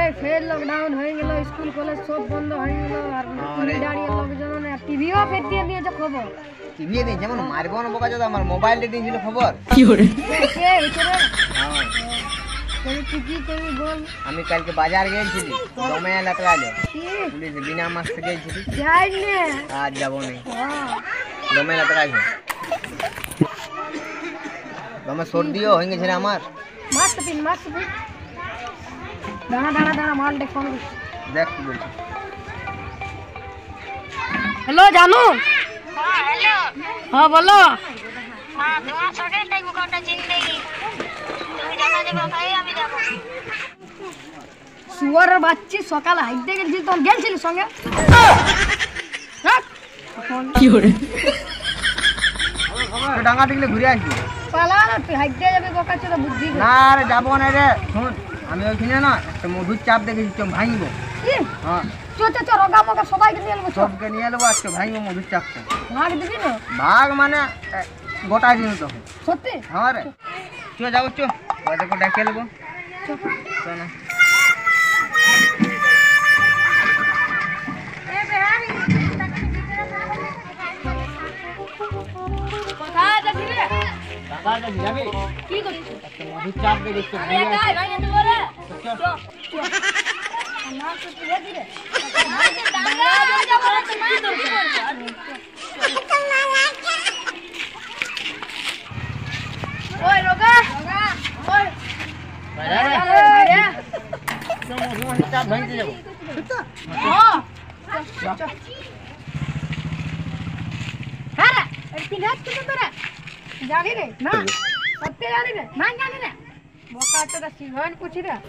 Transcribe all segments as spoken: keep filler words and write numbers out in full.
ফের লকডাউন হয়ে গেল, স্কুল কলেজ সব বন্ধ হয়ে গেল, আর দাঁড়িয়ে লোকজন টিভিও ফের দিয়ে দিয়েছে খবর। টিভি দিয়ে যেমন মারবো না বোকা যদি আমার মোবাইলে দিয়েছিল খবর। কি করে কে ভিতরে তুই কি করবি বল? আমি কালকে বাজার গিয়েছিলি, দমে এলাকা আলো পুলিশ বিনা মাস্ক গিয়েছিলি, যাই না আজ যাবো না, দমে এলাকা আলো দমে সর্দিও হয়ে গেছে আমার। মাস্ক পিন মাস্ক পিন দাঁড়া দাঁড়া দাঁড়া মাল দেখ ফোন দেখ কি বলছি। হ্যালো জানু। হ্যাঁ হ্যালো। হ্যাঁ বলো। হ্যাঁ তোমার সঙ্গে থাকবো কটা জিন্দেগি, তুমি জানা যাবে ভাই আমি যাব। শুয়ারের বাচ্চি সকালে হাইতে গেছি, তোর গেছিলি সঙ্গে কি করে ডাঙ্গা দেখলে ঘুরে আসবি। পালা না তুই হাইতে যাবে বোকা চোদা বুদ্ধি করে। না রে যাবো না রে, শোন আমি ওইখানে না একটা মধুর চাপ দেখেছি, চো ভাঙিব। হ্যাঁ চো চো চো রগা মগা সবাইকে নিয়ে নেবো, সবকে নিয়ে নেবো, আজকে ভাঙিব মধুর চাপটা। ভাগ দিবি না? ভাগ মানে গোটাই দিন তখন। সত্যি? হ্যাঁ রে চো যাবো, চো ওদেরকে ডেকে নেবো, চো না। কি করছিস? মধুর চাপ দেখছি ওই রগা ওই মধুর চাপ ভাঙতে যাবো। হ্যাঁ রে তিন হাত কিছু তোরা জানি রে? না সত্যি জানি রে? না জানি রে বোকা চোদা সিংহন কুছি রে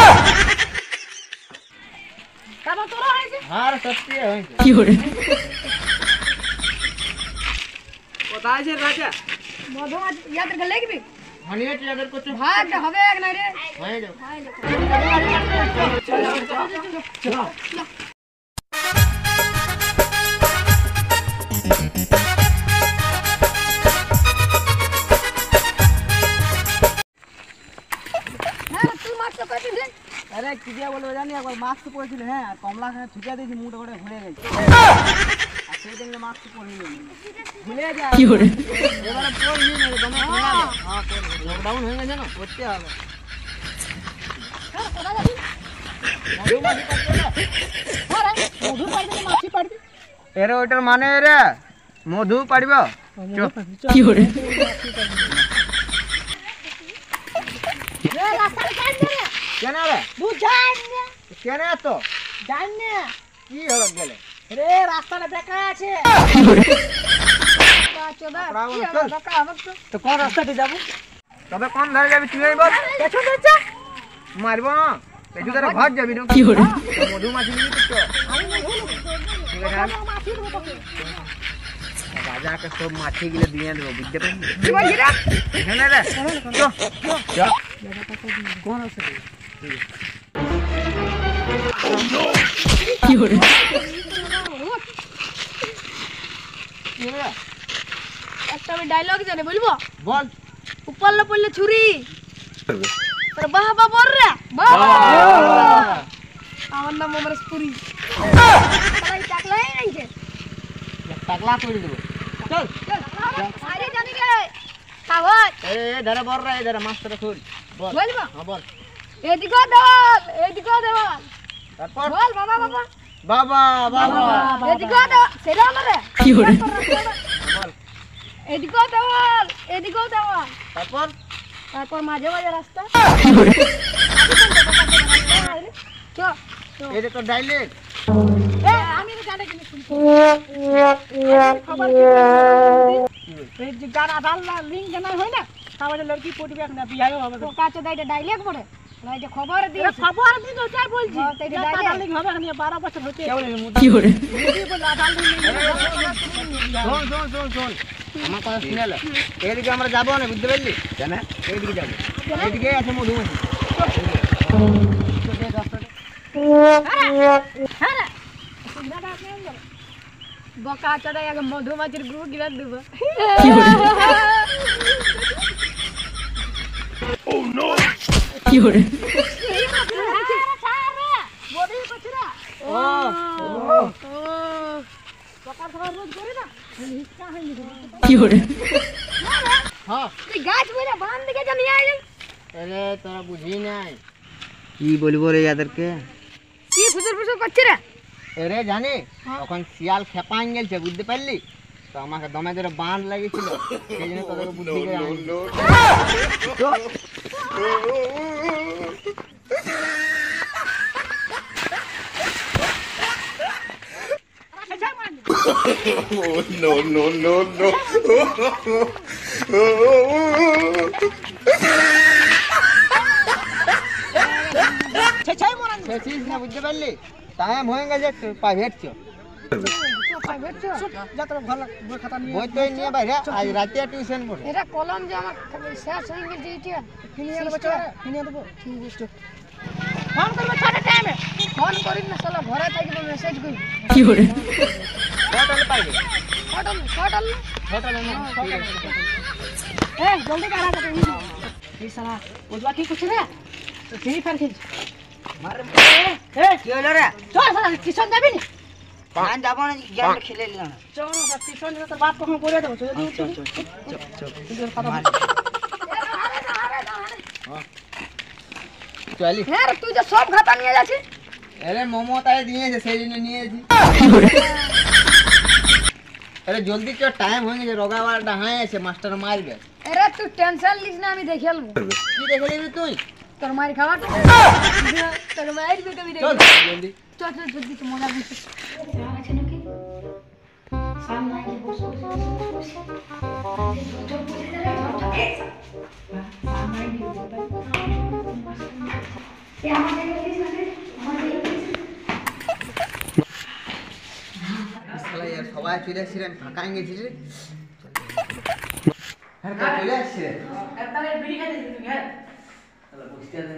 কেমন তোরা হয়েছে? হ্যাঁ রে সত্যি হয়েছে। কি করে কোথায় আছে রাজা? মধু আজ ইয়াদেরকে লিখবি হানিয়ে টিয়াদের করছে ভাগ হবে এক নাই রে হয়ে যাও। তুই মাছ তো কাটি দে। আরে কি দিয়া বলবো জানি, একবার মাস্ক পরেছিল, হ্যাঁ কমলা খানে ছুটিয়ে দিয়েছি, মুখটা করে ভুলে গেছে, আর সেই দিন মাস্ক পরিনি ভুলে যায়। কি করে এবারে পরিনি না, দমে হ্যাঁ লকডাউন হয়ে গেছে না, করতে হবে। মধু পাইবে না মাছি পারবি? এরে ওইটার মানে রে মধু পাড়িব। কি করে রে রাস্তা কাট দে রে কেন রে বুঝাই না কেন তো জান না কি হলো গেলে রে রাস্তাটা বেকা আছে। চোদা ব্রাভো, কি চল। হলো বেকা হবে তো? তো কোন রাস্তাতে যাব? তবে কোন ধারে যাবি তুই বল? পেছন দিচ্ছে মারব না পেছু ধারে ঘর যাবি না। কি হলো মধু মাছি নিবি তো? আমি মধু ঠিক আছে মাছি দেবো তোকে। রাজাকে সব মাছি গিলে দিয়ে দেবো, বুঝতে পারলি? কি বলছিস রে? এখানে রে চো চো কোন আছে কি হলো একটা আমি ডায়লগ জানি বলবো? বল। উপরলে পড়লে ছুরি তোর বাবা বল রে বাবা। আমার নাম অমরেশ পুরি। তাই টাকলাই নাই যে টাকলা করে দেব, চল আরে জানি রে কাগজ এ ধরে বল রে, ধরে মাস্টার খুল বল। বলবো হ্যাঁ বল। এদিকে দেওয়াল এদিকে দেওয়াল তারপর বল বাবা বাবা বাবা বাবা এদিকে দেওয়াল সেটা না রে কি হলো বল। এদিকে দেওয়াল এদিকে দেওয়াল তারপর তারপর মাঝে মাঝে রাস্তা চো এটা তো ডাইলেট। এ আমি তো জানি কিনে শুনছি খবর কি এই যে গানা ডালনা লিংক জানা হয় না তাহলে লড়কি পটবে না বিয়াও হবে তো কাছে দাইটা ডাইলেক্ট পড়ে না যে খবর দিয়ে খবর দি তো চাই বলছি এটা ডাইলেক্ট হবে না বারো বছর হতে কি করে মুদি বল আধাল লিংক শোন শোন শোন শোন আমার কথা শুনে লে, এইদিকে আমরা যাবো না, বুঝতে পারলি? কেন এইদিকে যাবো, এইদিকে আছে মধুমাছি। বকা চড়াই আগে মধুমাছির গ্রু গিলা দেব। কি করে হ্যাঁ তুই গাছ বইরা বান দিকে যা নিয়ে আইলি আরে তোরা বুঝি নাই কি বলবো রে এদেরকে কি ফুসুর ফুসুর করছিস রে এরে জানি তখন শিয়াল খেপান গেছে বুঝতে পারলি তো আমাকে দমে ধরে বাঁধ লাগিয়েছিল সেই জন্য তোদের বুদ্ধি করে আনছি। তো no, no, no, no. ছেছাই Moran শেষিস না বুঝতে পারলি টাইম হয়ে গেছে প্রাইভেট চ প্রাইভেট যা তোর ভালো বই খাতা নিয়ে বই তো নিয়ে বাইরে আজ রাতে টিউশন পড়ে এটা কলম যে আমার শেষ হয়ে গেছে এটা কিনে দেবো চল কিনে দেবো ঠিক আছে ফোন করবে ছটা টাইমে ফোন করিস না শালা ঘরে থাকি তো মেসেজ করি কি করে কটালে পাইবে ছটা ছটা কটালে না এ জলদি কারা যাবে এই শালা বুঝবা কি করছিস রে তো ফ্রি ফায়ার খেলছিস মারে এ কি হলো রে চল শালা টিউশন যাবি না পান যাব না গেম খেলে নিলাম চল না টিউশন তোর বাপ কখন করে দেবো চল চল চল চল তোর কথা বল চলি হ্যাঁ রে, তুই যে সব খাতা নিয়ে যাচ্ছিস আরে মোমো তাই দিয়েছে সেই জন্য নিয়েছি আরে জলদি চল টাইম হয়ে গেছে রোগা বারটা হাই আছে মাস্টার মারবে আরে তুই টেনশন লিস না আমি দেখে নেবো কি দেখে নিবি তুই তোর মার খাওয়া তোর মায়ের বেটা বিরে চল জলদি চল চল জলদি তো মজা করছিস আছে নাকি সামনে আগে বসো বসো শালা यार সবাই চলে আসছে রে, আমি ফাঁকা হয়ে গেছি রে হ্যাঁ কা চলে আসছে একটা বিড়ি খাইতে তুমি হ্যাঁ শালা বুঝতে দে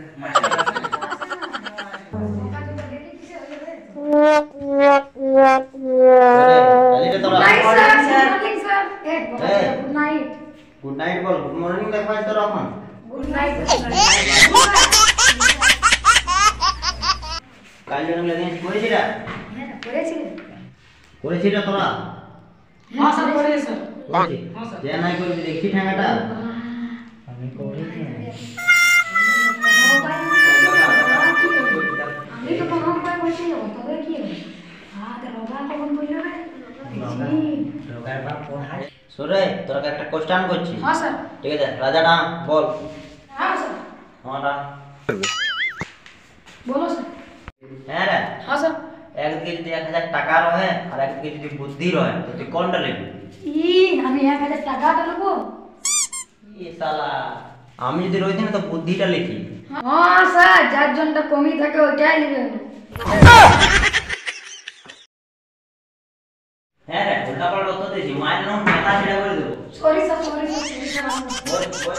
গুড নাইট বল গুড মর্নিং দেখাই তো এখন কাল জন্য লেগে করেছিস করেছিস তোরা যে নাই করবি দেখি ঠ্যাঙ্গাটা আমি করিনি সুরে তোরা একটা কোশ্চেন করছি হ্যাঁ স্যার ঠিক আছে রাজা না বল হ্যাঁ স্যার হ্যাঁ বলো স্যার হ্যাঁ রে হ্যাঁ স্যার একদিকে যদি এক হাজার টাকা রহে আর একদিকে যদি বুদ্ধি রহে তো তুই কোনটা নেবি ই আমি এক হাজার টাকাটা নেবো ই শালা আমি যদি রইতি না তো বুদ্ধিটা লিখি হ্যাঁ স্যার যার জনটা কমই থাকে ওইটাই নেবেন হ্যাঁ রে উল্টা পাল্টা উত্তর দিয়েছি মায়ের নাম মাথা ছিড়া করে দেবো সরি স্যার সরি স্যার বল বল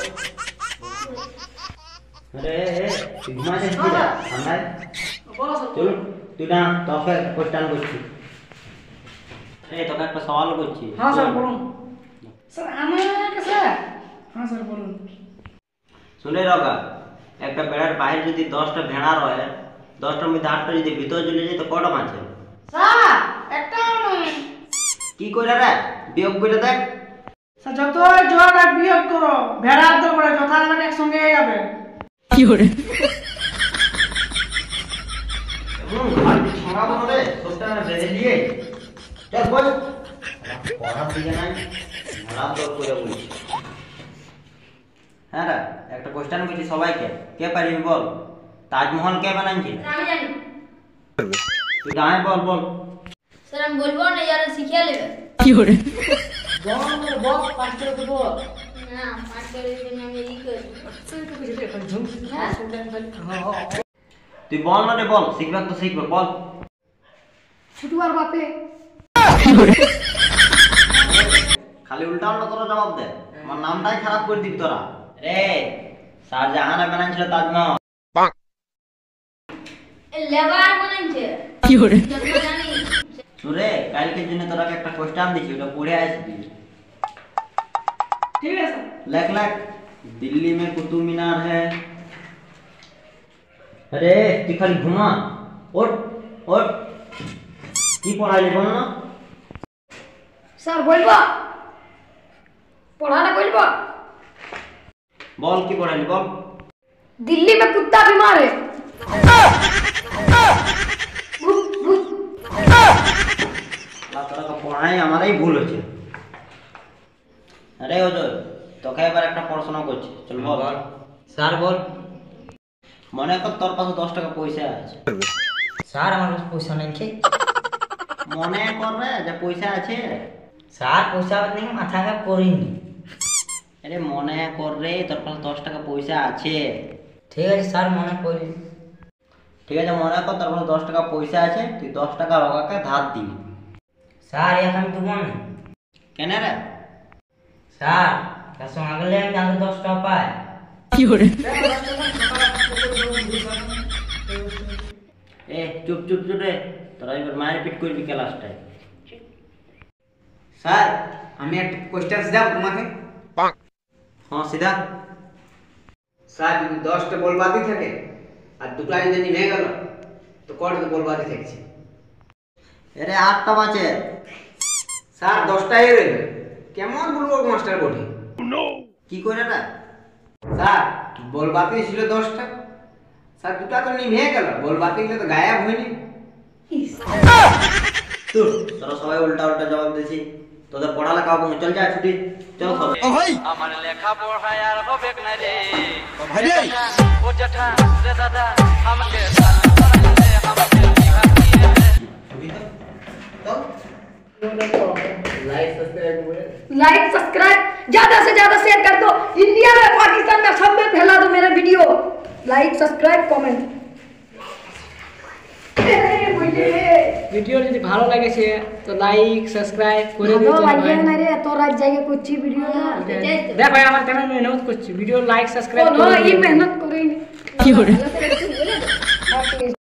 আরে হে তুই ঘুমা যাচ্ছিস না ঠান্ডায় বলো স্যার চল তুই না তোকে কোশ্চেন করছি এই তোকে একটা সওয়াল করছি হ্যাঁ স্যার বলুন স্যার আমাকে স্যার হ্যাঁ স্যার বলুন শুনে রগা একটা বেড়ার বাইরে যদি দশটা ভেড়া রয় দশটার মধ্যে আটটা যদি ভিতরে চলে যায় তো কটা মাছে স্যার একটা নয় কি করে রে বিয়োগ করে দেখ স্যার যত যোগ আর বিয়োগ করো ভেড়া তো করে যথাযথ একসঙ্গে যাবে হুম আর ছড়াবো রে দশটা বেঁধে দিয়ে চল বল পড়া দিকে নাই মরা দর করে বলছি হ্যাঁ রে একটা কোশ্চেন করছি সবাইকে কে পারবি বল তাজমহল কে বানাইছে আমি জানি তুই গায়ে বল বল স্যার আমি বলবো না যারা শিখিয়ে নেবে বল বল পাঁচটা দেবো না পাঁচ করে দিন আমি ই করি তুই বল না রে বল শিখবে তো শিখবে বল ছুটুয়ার বাপে খালি উল্টা উল্টা তোরা জবাব দে আমার নামটাই খারাপ করে দিবি তোরা রে শাহজাহান বানাইছিল তাজমহল লেবার বানাইছে কি করে জানি সুরে কালকের জন্য তোরা একটা কোশ্চেন দিছি ওটা পড়ে আসবি ঠিক আছে लेख लेख दिल्ली में कुतुब मीनार है अरे तू खाली घुमा उठ उठ की पढ़ाई बोल ना স্যার বলবো पढ़ाना बोलबो বল কি পড়ালি বল। दिल्ली में कुत्ता बीमार है भूत, भूत। তোরা তো পড়াই আমারই ভুল হচ্ছে। আরে অজয় তোকে এবার একটা পড়াশোনা করছি, চল বল। স্যার বল। মনে কর তোর কাছে দশ টাকা পয়সা আছে। স্যার আমার কাছে পয়সা নেই কি? মনে কর রে যে পয়সা আছে। স্যার পয়সা নেই মাথা কাজ করিনি। আরে মনে কর রে তোর কাছে দশ টাকা পয়সা আছে। ঠিক আছে স্যার মনে করি। ঠিক আছে মনে কর তোর কাছে দশ টাকা পয়সা আছে, তুই দশ টাকা ওকে ধার দিবি। স্যার এখন আমি দেবো না। কেন রে? স্যার তার সঙ্গে আগলে আমি যাতে দশ টাকা পাই। এ চুপ চুপ চুপ রে, তোরা এবার মারপিট করবি ক্লাসটায়। স্যার আমি একটা কোশ্চেন দেব তোমাকে। হ্যাঁ সিধা। স্যার যদি দশটা বল বাকি থাকে আর দুটো যদি নিভে গেল তো কটা বল বাকি থাকছে? এরে আটটা বাজে। স্যার দশটাই রইবে, কেমন বলবো মাস্টার বটি? কি করে রে? স্যার বল বাকি ছিল দশটা, স্যার দুটা তো নিভে গেল, বল বাকি গেলে তো গায়েব হয়নি। তুই তোরা সবাই উল্টা উল্টা জবাব দিছি, তোদের পড়ালেখা হবে না, চল যা ছুটি চল সবাই। আমার লেখা পড়ায় আর হবে না রে ও জেঠা রে দাদা আমাকে আমাকে लाइक सब्सक्राइब ज्यादा से ज्यादा शेयर कर दो, इंडिया में पाकिस्तान में सब में फैला दो मेरा video. Like subscribe comment. Video যদি ভালো লাগেছে তো লাইক সাবস্ক্রাইব করে ভালো দিও লাগে না রে তোর রাত জায়গা করছি ভিডিও না দেখ ভাই আমার তেমন মেহনত করছি, ভিডিও লাইক সাবস্ক্রাইব ও নো এই মেহনত করে কি